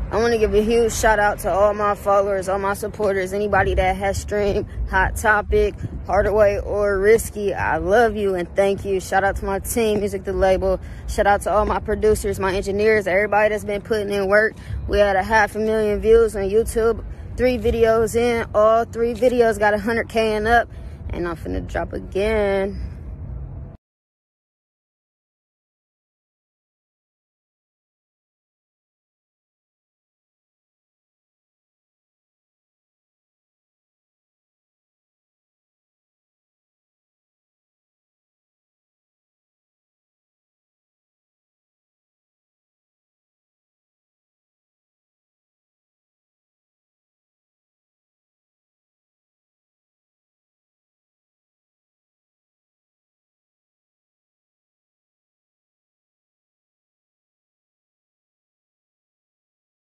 I want to give a huge shout out to all my followers, all my supporters, anybody that has streamed Hot Topic, Hardaway, or Risky. I love you and thank you. Shout out to my team, Music the Label. Shout out to all my producers, my engineers, everybody that's been putting in work. We had 500,000 views on YouTube. 3 videos in, all 3 videos got 100K and up. And I'm finna drop again.